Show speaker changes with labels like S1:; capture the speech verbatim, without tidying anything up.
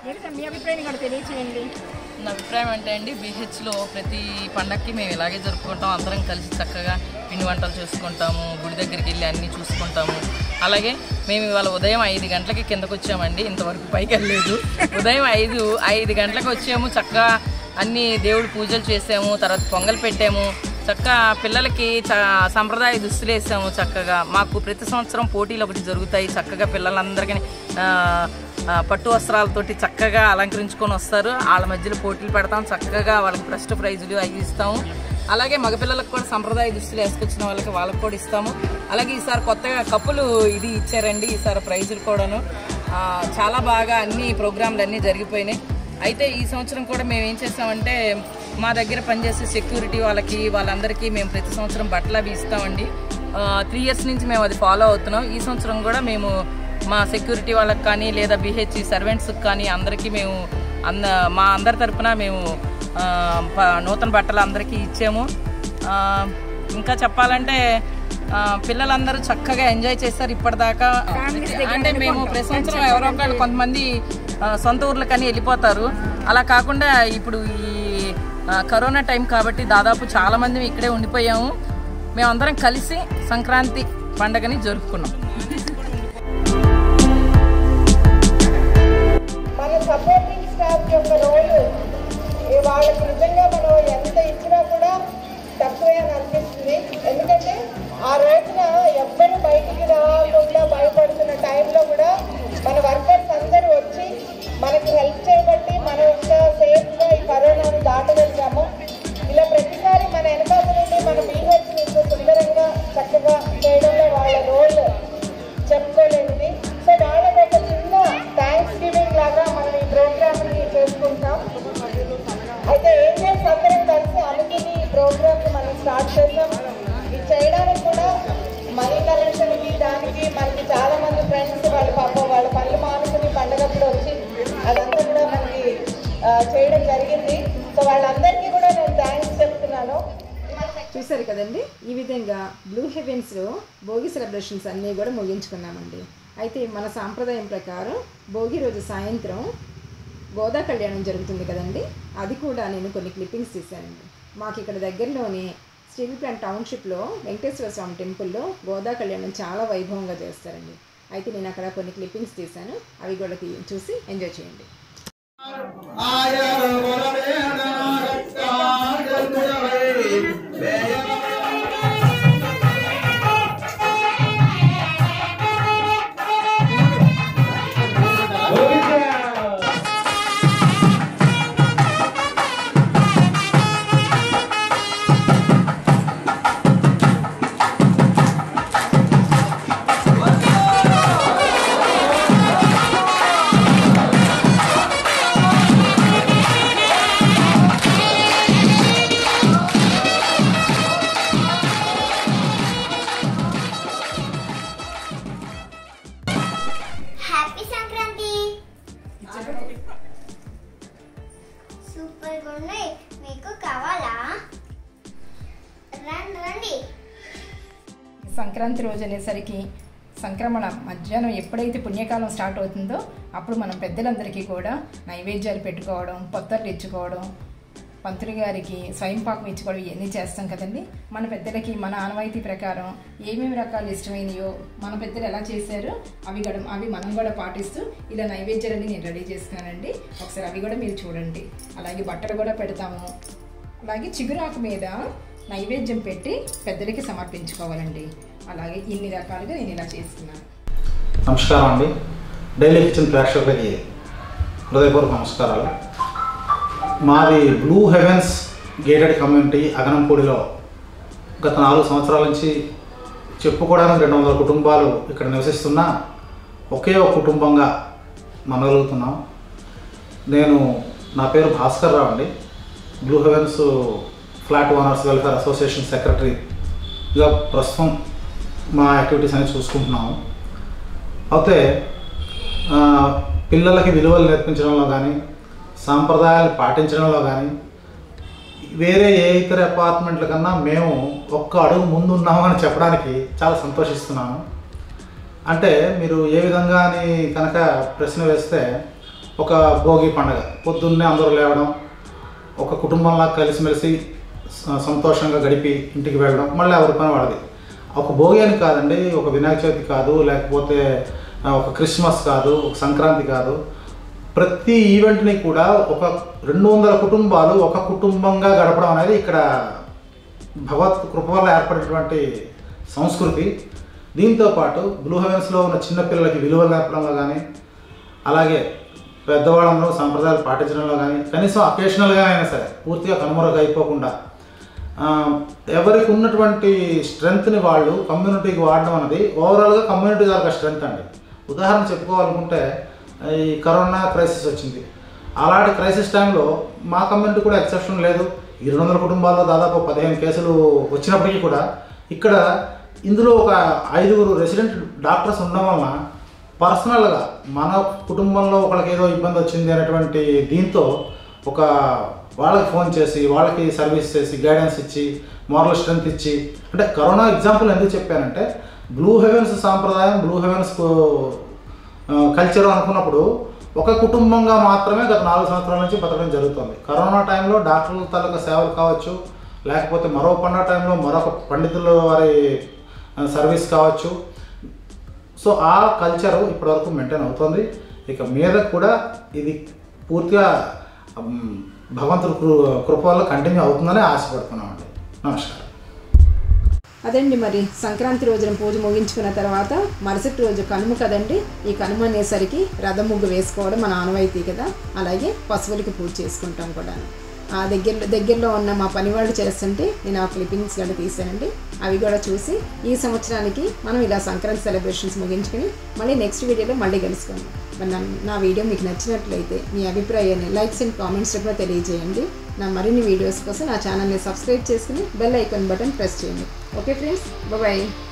S1: మీ అభిప్రాయం కూడా తెలియచేయండి.
S2: నా అభిప్రాయం అంటే అండి, బీహెచ్లో ప్రతి పండగకి మేము ఇలాగే జరుపుకుంటాం. అందరం కలిసి చక్కగా పిండి వంటలు చేసుకుంటాము, గుడి దగ్గరికి వెళ్ళి అన్నీ చూసుకుంటాము. అలాగే మేము ఇవాళ ఉదయం ఐదు గంటలకి కిందకు వచ్చామండి, ఇంతవరకు పైకి వెళ్ళలేదు. ఉదయం ఐదు ఐదు గంటలకు వచ్చాము, చక్కగా అన్ని దేవుడి పూజలు చేసాము, తర్వాత పొంగల్ పెట్టాము, చక్కగా పిల్లలకి చ సంప్రదాయ దుస్తులు వేసాము. చక్కగా మాకు ప్రతి సంవత్సరం పోటీలు ఒకటి జరుగుతాయి. చక్కగా పిల్లలందరికీ పట్టు వస్త్రాలతోటి చక్కగా అలంకరించుకొని వస్తారు. వాళ్ళ మధ్యలో పోటీలు పెడతాం, చక్కగా వాళ్ళకి ఫస్ట్ ప్రైజులు అవి ఇస్తాము. అలాగే మగపిల్లలకు కూడా సంప్రదాయ దుస్తులు వేసుకొచ్చిన వాళ్ళకి వాళ్ళకి కూడా ఇస్తాము. అలాగే ఈసారి కొత్తగా కప్పులు ఇది ఇచ్చారండి, ఈసారి ప్రైజులు కూడాను. చాలా బాగా అన్ని ప్రోగ్రాంలు అన్నీ జరిగిపోయినాయి. అయితే ఈ సంవత్సరం కూడా మేము ఏం చేస్తామంటే, మా దగ్గర పనిచేసే సెక్యూరిటీ వాళ్ళకి వాళ్ళందరికీ మేము ప్రతి సంవత్సరం బట్టలు అవి ఇస్తామండి. త్రీ ఇయర్స్ నుంచి మేము అది ఫాలో అవుతున్నాం. ఈ సంవత్సరం కూడా మేము మా సెక్యూరిటీ వాళ్ళకి కానీ లేదా బిహెచ్ సర్వెంట్స్కి కానీ అందరికీ మేము అంద మా అందరి తరఫున మేము నూతన బట్టలు అందరికీ ఇచ్చాము. ఇంకా చెప్పాలంటే పిల్లలందరూ చక్కగా ఎంజాయ్ చేస్తారు ఇప్పటిదాకా. అంటే మేము ప్రతి సంవత్సరం ఎవరో ఒకళ్ళు కొంతమంది సొంత ఊర్లకని వెళ్ళిపోతారు. అలా కాకుండా ఇప్పుడు ఈ కరోనా టైం కాబట్టి దాదాపు చాలామంది ఇక్కడే ఉండిపోయాము. మేమందరం కలిసి సంక్రాంతి పండుగని జరుపుకున్నాం.
S3: మన సపోర్టింగ్ స్టాఫ్ యొక్క రోల్ వాళ్ళకి నిజంగా మనం ఎంత ఇచ్చినా కూడా తక్కువే అని అనిపిస్తుంది. ఎందుకంటే ఆ రోజున ఎవ్వరు బయటికి రాకుండా భయపడుతున్న టైంలో కూడా మన వర్కర్స్ అందరూ వచ్చి మనకి హెల్ప్ చేయబట్టి మనం ఇంకా సేఫ్గా ఈ కరోనాను దాటగలిగాము. ఇలా ప్రతిసారి మన వెనకాల నుండి మన బీహెచ్ ఇంత సుందరంగా చక్కగా చేయడంలో వాళ్ళ రోల్ చెప్పుకోలేనిది. సో వాళ్ళకి ఒక చిన్న థ్యాంక్స్ గివింగ్ లాగా మనం ఈ ప్రోగ్రామ్ని చేసుకుంటాం. అయితే ఏంజల్స్ అందరం కలిసి అనుకుని ఈ ప్రోగ్రామ్ని మనం స్టార్ట్ చేస్తాం. ఇది చేయడానికి కూడా మనీ కలెక్షన్కి దానికి మనకి చాలా మంది ఫ్రెండ్స్ వాళ్ళ పాప వాళ్ళ పనులు మానుకుని పండగప్పుడు వచ్చి అదంతా కూడా మనకి చేయడం జరిగింది. సో వాళ్ళందరికీ కూడా నేను థ్యాంక్స్ చెప్తున్నాను.
S1: చూసారు కదండి, ఈ విధంగా బ్లూ హెవెన్స్లో భోగి సెలబ్రేషన్స్ అన్నీ కూడా ముగించుకున్నామండి. అయితే మన సాంప్రదాయం ప్రకారం భోగి రోజు సాయంత్రం గోదా కళ్యాణం జరుగుతుంది కదండి, అది కూడా నేను కొన్ని క్లిప్పింగ్స్ తీశానండి. మాకు ఇక్కడ దగ్గరలోని స్టీల్ ప్లాంట్ టౌన్షిప్లో వెంకటేశ్వర స్వామి టెంపుల్లో గోదా కళ్యాణం చాలా వైభవంగా చేస్తారండి. అయితే నేను అక్కడ కొన్ని క్లిప్పింగ్స్ తీశాను, అవి కూడా చూసి ఎంజాయ్ చేయండి. సంక్రాంతి రోజు అనేసరికి సంక్రమణ మధ్యాహ్నం ఎప్పుడైతే పుణ్యకాలం స్టార్ట్ అవుతుందో అప్పుడు మనం పెద్దలందరికీ కూడా నైవేద్యాలు పెట్టుకోవడం, పొత్తర్లు ఇచ్చుకోవడం, పంతులు గారికి స్వయంపాకం ఇచ్చుకోవడం ఇవన్నీ చేస్తాం కదండి. మన పెద్దలకి మన ఆనవాయితీ ప్రకారం ఏమేమి రకాలు ఇష్టమైనయో మన పెద్దలు ఎలా చేశారో అవి కూడా అవి మనం కూడా పాటిస్తూ ఇలా నైవేద్యాలన్నీ నేను రెడీ చేసుకున్నానండి. ఒకసారి అవి కూడా మీరు చూడండి. అలాగే బట్టలు కూడా పెడతాము. అలాగే చిగురాకు మీద నైవేద్యం పెట్టి పెద్దలకి సమర్పించుకోవాలండి. అలాగే ఇన్ని రకాలుగా నేను ఇలా చేస్తున్నాను.
S4: నమస్కారం అండి. డైలీ కిచెన్ ప్రేక్షకులకి హృదయపూర్వక నమస్కారాలు. మాది బ్లూ హెవెన్స్ గేటెడ్ కమ్యూనిటీ అగనంపూడిలో గత నాలుగు సంవత్సరాల నుంచి చెప్పుకోవడానికి రెండు వందల కుటుంబాలు ఇక్కడ నివసిస్తున్నా ఒకే ఒక కుటుంబంగా మనగలుగుతున్నాం. నేను నా పేరు భాస్కర్ రావు అండి. Blue heavens flat owners welfare association సెక్రటరీగా ప్రస్తుతం మా యాక్టివిటీస్ అనేది చూసుకుంటున్నాము. అయితే పిల్లలకి విలువలు నేర్పించడంలో కానీ, సాంప్రదాయాలు పాటించడంలో కానీ వేరే ఏ ఇతర అపార్ట్మెంట్ల కన్నా మేము ఒక్క అడుగు ముందు ఉన్నామని చెప్పడానికి చాలా సంతోషిస్తున్నాను. అంటే మీరు ఏ విధంగా అని కనుక ప్రశ్న వేస్తే ఒక భోగి పండుగ పొద్దున్నే అందరూ లేవడం, ఒక కుటుంబంలా కలిసిమెలిసి సంతోషంగా గడిపి ఇంటికి వెళ్ళడం, మళ్ళీ ఎవరి పని వాళ్ళది. ఒక భోగి అని కాదండి, ఒక వినాయక చవితి కాదు, లేకపోతే ఒక క్రిస్మస్ కాదు, ఒక సంక్రాంతి కాదు, ప్రతి ఈవెంట్ని కూడా ఒక రెండు వందల కుటుంబాలు ఒక కుటుంబంగా గడపడం అనేది ఇక్కడ భగవత్ కృప వల్ల ఏర్పడినటువంటి సంస్కృతి. దీంతోపాటు బ్లూ హెవెన్స్లో ఉన్న చిన్నపిల్లలకి విలువలు నేర్పడంలో కానీ, అలాగే పెద్దవాళ్ళందరూ సాంప్రదాయాలు పాటించడంలో కానీ, కనీసం అకేషనల్గా అయినా సరే పూర్తిగా కనుమరుగు అయిపోకుండా ఎవరికి ఉన్నటువంటి స్ట్రెంగ్త్ని వాళ్ళు కమ్యూనిటీకి వాడడం అనేది ఓవరాల్గా కమ్యూనిటీ దాకా స్ట్రెంగ్త్ అండి. ఉదాహరణ చెప్పుకోవాలనుకుంటే ఈ కరోనా క్రైసిస్ వచ్చింది. అలాంటి క్రైసిస్ టైంలో మా కమ్యూనిటీ కూడా ఎక్సెప్షన్ లేదు. ఈ రెండు వందల కుటుంబాల్లో దాదాపు పదిహేను కేసులు వచ్చినప్పటికీ కూడా ఇక్కడ ఇందులో ఒక ఐదుగురు రెసిడెంట్ డాక్టర్స్ ఉండడం వలన పర్సనల్గా మన కుటుంబంలో ఒకళ్ళకి ఏదో ఇబ్బంది వచ్చింది అనేటువంటి దీంతో ఒక వాళ్ళకి ఫోన్ చేసి వాళ్ళకి సర్వీస్ చేసి గైడెన్స్ ఇచ్చి మోరల్ స్ట్రెంగ్త్ ఇచ్చి, అంటే కరోనా ఎగ్జాంపుల్ ఎందుకు చెప్పానంటే బ్లూ హెవెన్స్ సాంప్రదాయం, బ్లూ హెవెన్స్ కల్చర్ అనుకున్నప్పుడు ఒక కుటుంబంగా మాత్రమే గత నాలుగు సంవత్సరాల నుంచి బతకడం జరుగుతుంది. కరోనా టైంలో డాక్టర్ల తాలూకా సేవలు కావచ్చు, లేకపోతే మరో పండుగ టైంలో మరొక పండితుల వారి సర్వీస్ కావచ్చు. సో ఆ కల్చరు ఇప్పటివరకు మెయింటైన్ అవుతుంది. ఇక మీద కూడా ఇది పూర్తిగా భగవంతుడి కృప వల్ల కంటిన్యూ అవుతుందని ఆశపడుతున్నామండి. నమస్కారం.
S1: అదండి, మరి సంక్రాంతి రోజున పూజ ముగించుకున్న తర్వాత మరుసటి రోజు కనుమ కదండి. ఈ కనుమ అనేసరికి రథం ముగ్గు వేసుకోవడం మన ఆనవాయితీ కదా, అలాగే పశువులకి పూజ చేసుకుంటాం కూడా. ఆ దగ్గరలో దగ్గరలో ఉన్న మా పని వాళ్ళు చేస్తుంటే నేను ఆ క్లిప్పింగ్స్ కూడా తీసానండి. అవి కూడా చూసి ఈ సంవత్సరానికి మనం ఇలా సంక్రాంతి సెలబ్రేషన్స్ ముగించుకుని మళ్ళీ నెక్స్ట్ వీడియోలో మళ్ళీ కలుసుకుందాం. మరి నా వీడియో మీకు నచ్చినట్లయితే మీ అభిప్రాయాన్ని లైక్స్ అండ్ కామెంట్స్ కూడా తెలియజేయండి. నా మరిన్ని వీడియోస్ కోసం నా ఛానల్ని సబ్స్క్రైబ్ చేసుకుని బెల్ ఐకాన్ బటన్ ప్రెస్ చేయండి. Okay friends, bye.